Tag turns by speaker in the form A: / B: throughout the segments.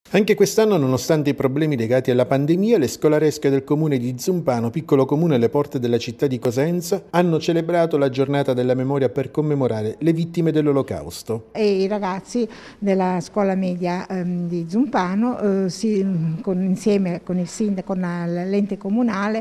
A: Anche quest'anno, nonostante i problemi legati alla pandemia, le scolaresche del comune di Zumpano, piccolo comune alle porte della città di Cosenza, hanno celebrato la giornata della memoria per commemorare le vittime dell'Olocausto.
B: E i ragazzi della scuola media di Zumpano, insieme con il sindaco, con l'ente comunale,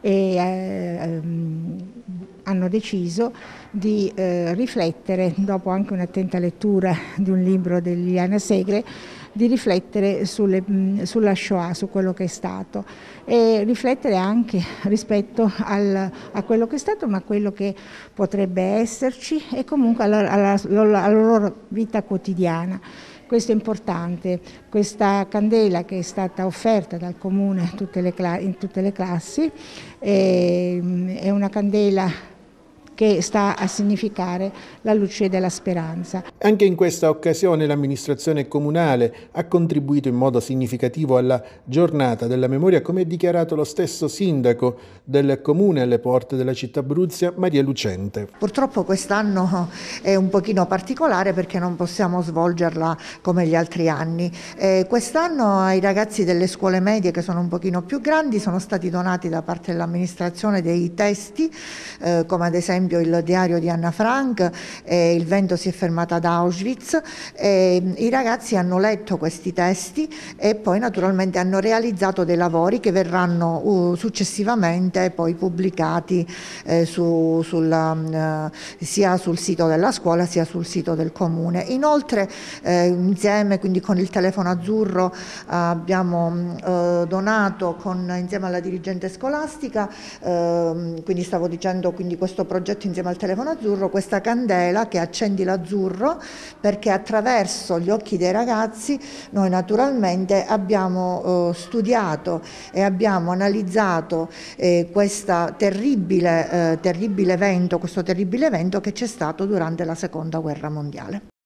B: hanno deciso di riflettere, dopo anche un'attenta lettura di un libro di Liliana Segre, di riflettere sulla Shoah, su quello che è stato, e riflettere anche rispetto a quello che è stato, ma a quello che potrebbe esserci, e comunque alla loro vita quotidiana. Questo è importante. Questa candela, che è stata offerta dal comune in tutte le classi, è una candela che sta a significare la luce della speranza.
A: Anche in questa occasione l'amministrazione comunale ha contribuito in modo significativo alla giornata della memoria, come ha dichiarato lo stesso sindaco del comune alle porte della città Bruzia, Maria Lucente.
C: Purtroppo quest'anno è un pochino particolare perché non possiamo svolgerla come gli altri anni. Quest'anno ai ragazzi delle scuole medie, che sono un pochino più grandi, sono stati donati da parte dell'amministrazione dei testi, come ad esempio il diario di Anna Frank, Il vento si è fermato ad Auschwitz. I ragazzi hanno letto questi testi e poi naturalmente hanno realizzato dei lavori che verranno successivamente poi pubblicati sia sul sito della scuola sia sul sito del comune. Inoltre insieme, quindi con il telefono azzurro, abbiamo donato insieme alla dirigente scolastica, quindi stavo dicendo, quindi questo progetto insieme al telefono azzurro, questa candela che accendi l'azzurro, perché attraverso gli occhi dei ragazzi noi naturalmente abbiamo studiato e abbiamo analizzato questo terribile evento che c'è stato durante la Seconda Guerra Mondiale.